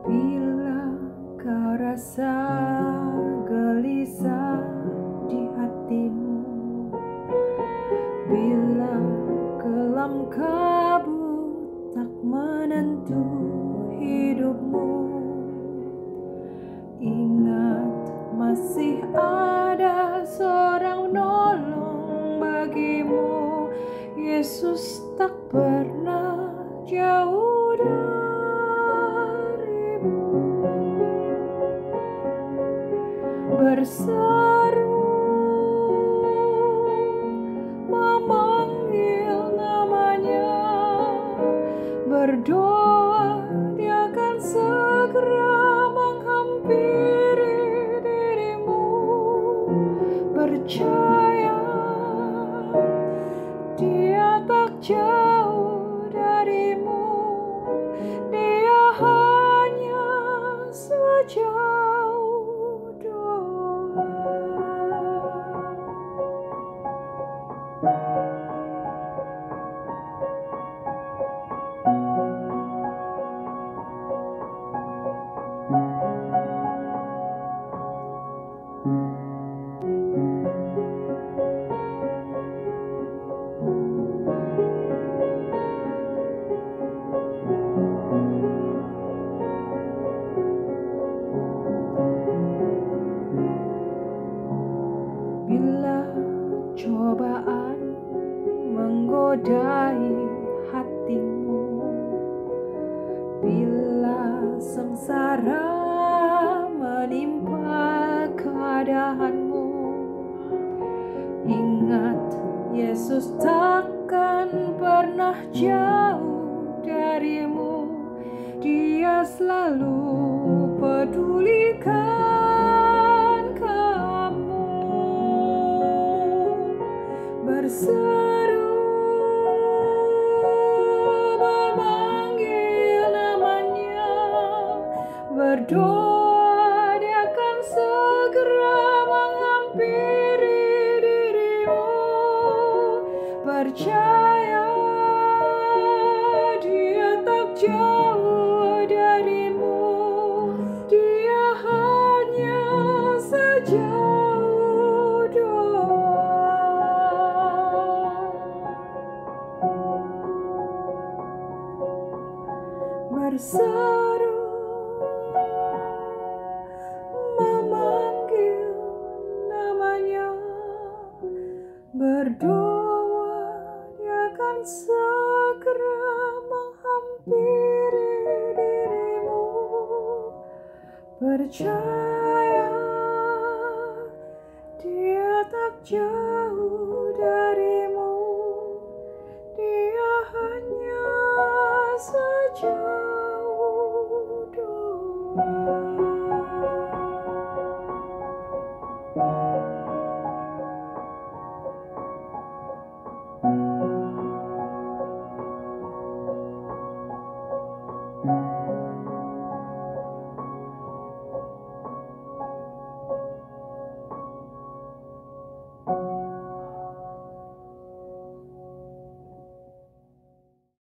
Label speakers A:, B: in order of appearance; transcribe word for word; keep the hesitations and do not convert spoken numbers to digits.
A: Bila kau rasa gelisah di hatimu, bila kelam kabut tak menentu hidupmu, ingat masih ada seorang nolong bagimu. Yesus tak pernah jauh darimu. Berseru, memanggil namanya, berdoa, dia akan segera menghampiri dirimu. Percaya, dia tak jauh darimu, dia hanya sejauh doa. Bila cobaan menggodai hatimu, bila sengsara menimpa keadaanmu, ingat Yesus takkan pernah jauh darimu. Dia selalu pedulikan kamu. Berseru, memanggil namanya, berdoa, dia akan segera menghampiri dirimu. Percaya, dia tak jauh darimu, dia hanya sejauh doa. Berseru, memanggil namanya, berdoa, dia akan segera menghampiri dirimu. Percaya,